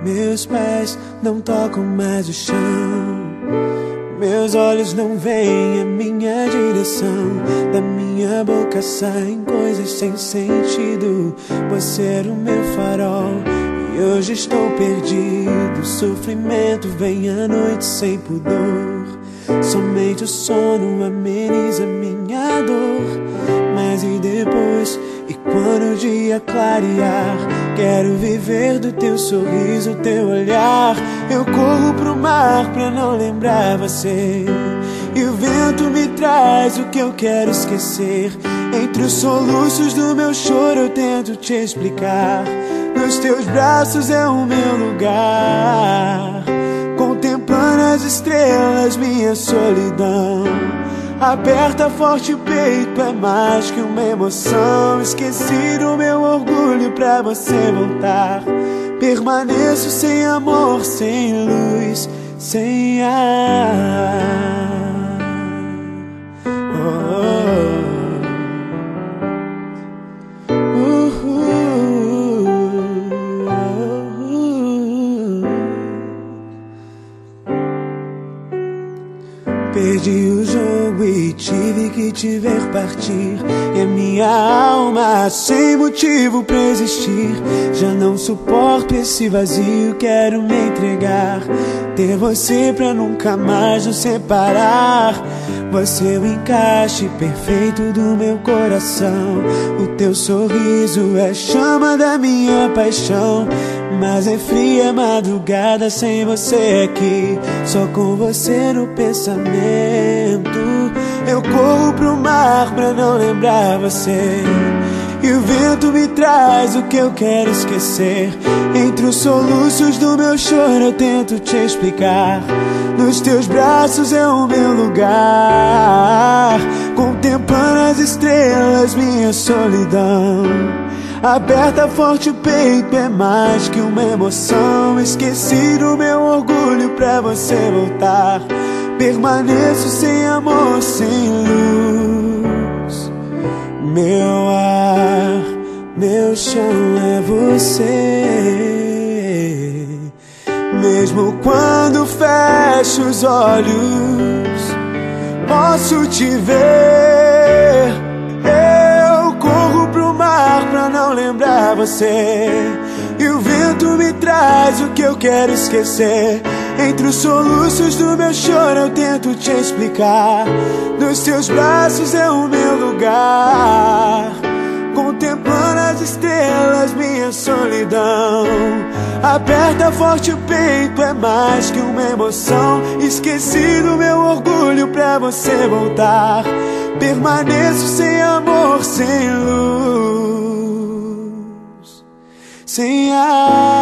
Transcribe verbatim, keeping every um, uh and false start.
Meus pés não tocam mais o chão, meus olhos não veem a minha direção. Da minha boca saem coisas sem sentido. Você era o meu farol e hoje estou perdido. O sofrimento vem à noite sem pudor. Somente o sono ameniza minha dor. Mas e depois? E quando o dia clarear? Quero viver do teu sorriso, teu olhar. Eu corro pro mar pra não lembrar você, e o vento me traz o que eu quero esquecer. Entre os soluços do meu choro eu tento te explicar. Nos teus braços é o meu lugar, contemplando as estrelas, minha solidão. Aperta forte o peito, é mais que uma emoção. Esqueci do meu orgulho pra você voltar. Permaneço sem amor, sem luz, sem ar. Oh, oh, uh, uh, uh, uh. Perdi o jogo e tive que te ver partir. E a minha alma sem motivo pra existir. Já não suporto esse vazio, quero me entregar. Ter você pra nunca mais nos separar. Você é o encaixe perfeito do meu coração. O teu sorriso é chama da minha paixão. Mas é fria madrugada sem você aqui. Só com você no pensamento. Eu corro pro mar pra não lembrar você, e o vento me traz o que eu quero esquecer. Entre os soluços do meu choro eu tento te explicar. Nos teus braços é o meu lugar, contemplando as estrelas, minha solidão. Aperta forte o peito, é mais que uma emoção. Esqueci do meu orgulho pra você voltar. Permaneço sem amor, sem luz. Meu ar, meu chão é você. Mesmo quando fecho os olhos, posso te ver. Eu corro pro mar pra não lembrar você, e o vento me traz o que eu quero esquecer. Entre os soluços do meu choro eu tento te explicar. Nos teus braços é o meu lugar, contemplando as estrelas, minha solidão. Aperta forte o peito, é mais que uma emoção. Esqueci do meu orgulho pra você voltar. Permaneço sem amor, sem luz, sem ar.